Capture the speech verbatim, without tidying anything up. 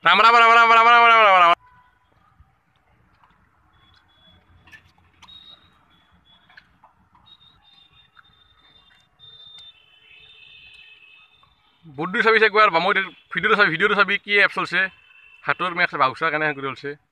রাম রাম রাম রাম রাম রাম রাম রাম রাম বুদ্ধি চাবি একবার বামুর ভিডিও চাবি ভিডিও চাবি কি এপ চলছে হাতৰ মেক্স বাউচা কেনে কৰি চলছে